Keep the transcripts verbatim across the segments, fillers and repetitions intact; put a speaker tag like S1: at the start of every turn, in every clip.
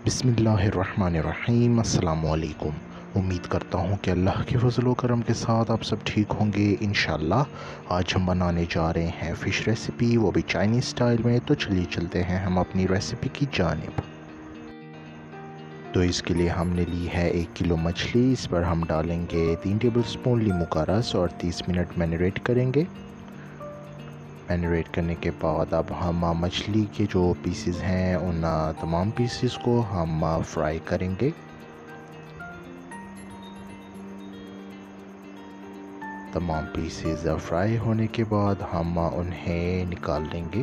S1: बिस्मिल्लाहिर्रहमानिर्रहीम। अस्सलामुअलैकुम। उम्मीद करता हूँ कि अल्लाह के फजल व करम के साथ आप सब ठीक होंगे इंशाअल्लाह। आज हम बनाने जा रहे हैं फ़िश रेसिपी, वो भी चाइनीज़ स्टाइल में। तो चलिए चलते हैं हम अपनी रेसिपी की जानिब। तो इसके लिए हमने ली है एक किलो मछली। इस पर हम डालेंगे तीन टेबल स्पून लीमू का रस और तीस मिनट मैरिनेट करेंगे। मैरिनेट करने के बाद अब हम मछली के जो पीसेस हैं उन तमाम पीसेस को हम फ्राई करेंगे। तमाम पीसेस फ्राई होने के बाद हम उन्हें निकाल लेंगे।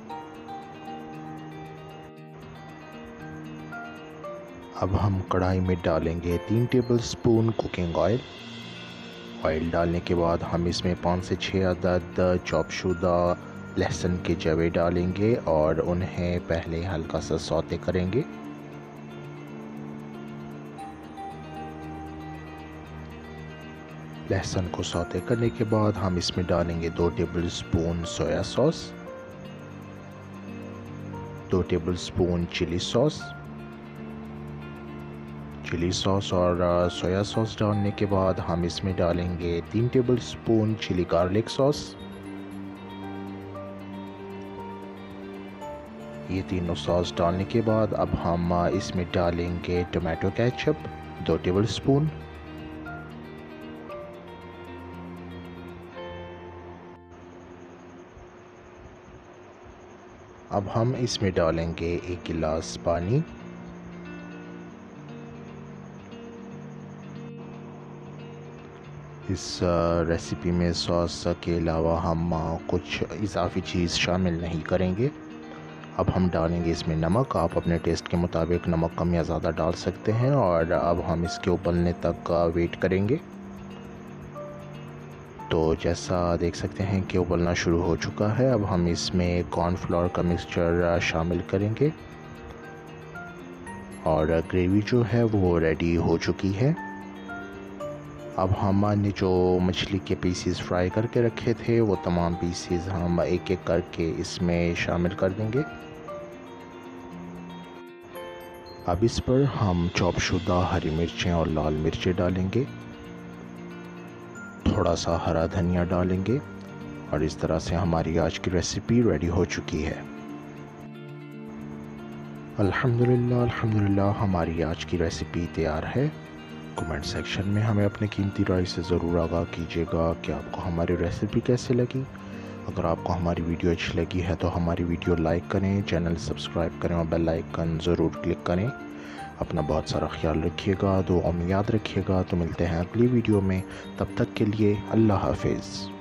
S1: अब हम कढ़ाई में डालेंगे तीन tablespoon cooking oil. Oil डालने के बाद हम इसमें पाँच से छः अदद चॉपशुदा लहसुन के जवे डालेंगे और उन्हें पहले हल्का सा सौते करेंगे। लहसुन को सौते करने के बाद हम इसमें डालेंगे दो टेबल स्पून सोया सॉस, दो tablespoon chilli sauce. Chilli sauce और सोया सॉस डालने के बाद हम इसमें डालेंगे तीन tablespoon chilli garlic sauce. ये तीनों सॉस डालने के बाद अब हम इसमें डालेंगे टोमेटो केचप दो टेबल स्पून। अब हम इसमें डालेंगे एक गिलास पानी। इस रेसिपी में सॉस के अलावा हम कुछ इजाफी चीज़ शामिल नहीं करेंगे। अब हम डालेंगे इसमें नमक। आप अपने टेस्ट के मुताबिक नमक कम या ज़्यादा डाल सकते हैं। और अब हम इसके उबलने तक वेट करेंगे। तो जैसा देख सकते हैं कि उबलना शुरू हो चुका है। अब हम इसमें कॉर्नफ्लोर का मिक्सचर शामिल करेंगे और ग्रेवी जो है वो रेडी हो चुकी है। अब हमने जो मछली के पीसेस फ्राई करके रखे थे वो तमाम पीसेस हम एक एक करके इसमें शामिल कर देंगे। अब इस पर हम चॉपशुदा हरी मिर्चें और लाल मिर्चें डालेंगे, थोड़ा सा हरा धनिया डालेंगे और इस तरह से हमारी आज की रेसिपी रेडी हो चुकी है। अल्हम्दुलिल्लाह अल्हम्दुलिल्लाह हमारी आज की रेसिपी तैयार है। कमेंट सेक्शन में हमें अपनी कीमती राय से ज़रूर आगाह कीजिएगा कि आपको हमारी रेसिपी कैसे लगी। अगर आपको हमारी वीडियो अच्छी लगी है तो हमारी वीडियो लाइक करें, चैनल सब्सक्राइब करें और बेल आइकन ज़रूर क्लिक करें। अपना बहुत सारा ख्याल रखिएगा, दुआ में याद रखिएगा। तो मिलते हैं अगली वीडियो में, तब तक के लिए अल्लाह हाफिज़।